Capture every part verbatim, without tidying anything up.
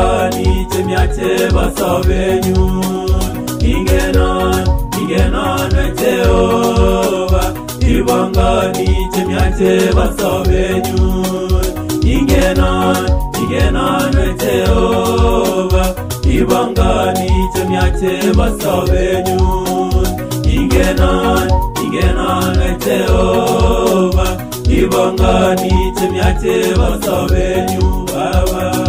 Ibangani chemyache basobenyu. Ingenon, ingenon we Jehova. Ibangani chemyache basobenyu. Ingenon, ingenon we Jehova. Ibangani chemyache basobenyu. Ingenon, ingenon we Jehova. Ibangani chemyache basobenyu Baba.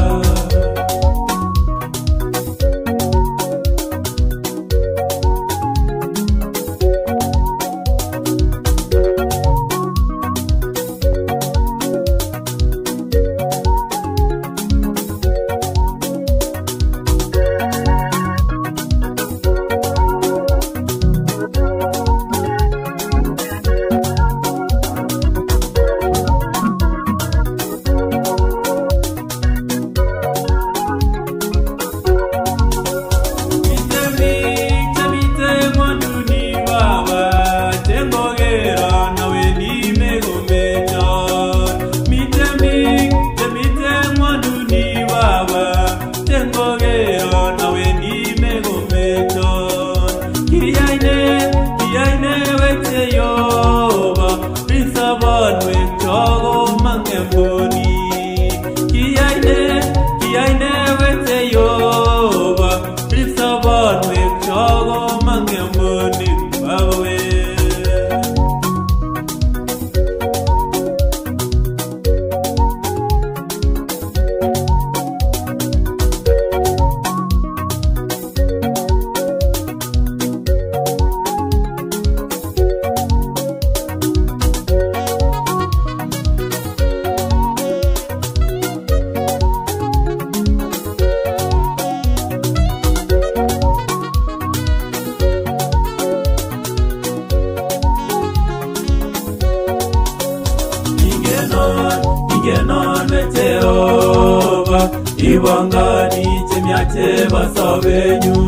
Ingenon we Jehova. Ibangani chemyache basobenyu.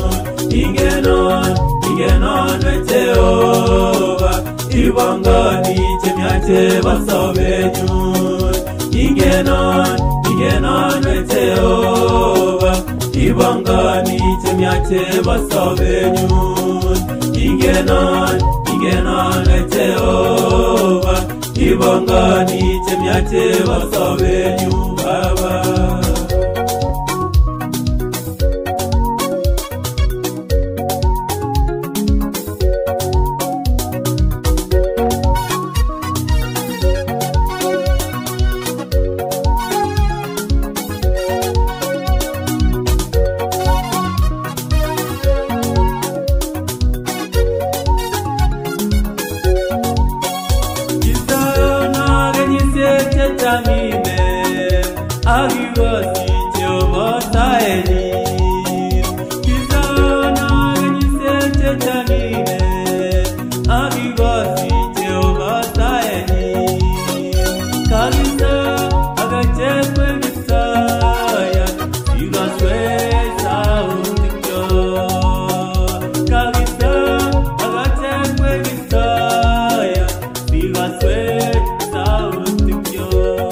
Ingenon, ingenon we Jehova. Ibangani chemyache basobenyu. Ingenon, ingenon we Jehova. Ibangani chemyache basobenyu. Ingenon, ingenon we Jehova. Ibangani chemyache basobenyu Baba. Agivasi Jehova Saeli. Kisana genyise chanine. Agivasi Jehova Saeli. Kalisa agachekwe misaya. Igaswe sautikyo. Kalisa agachekwe misaya. Igaswe sautikyo.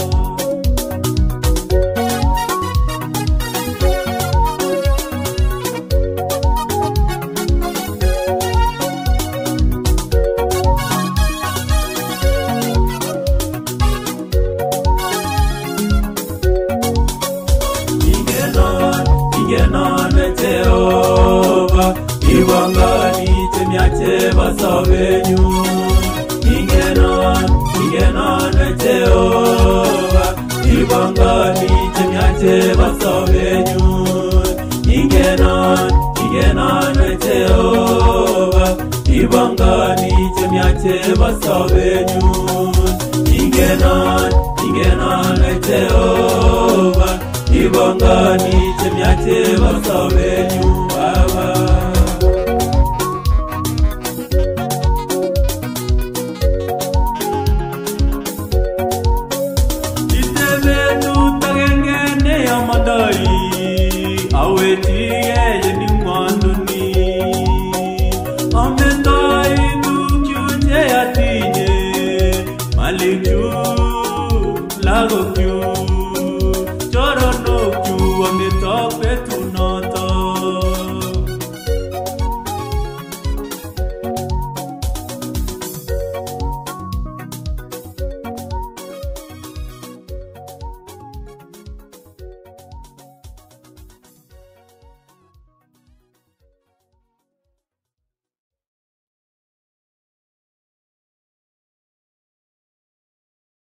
Ingenon we Jehova. Ibangani chemyache basobenyu. Ingenon, ingenon we Jehova. Ibangani chemyache basobenyu. Ingenon, ingenon we Jehova. Ibangani chemyache basobenyu. Ingenon, ingenon we Jehova. Ibangani chemyache basobenyu Baba. Itebe tutagengene yamadai. Awetige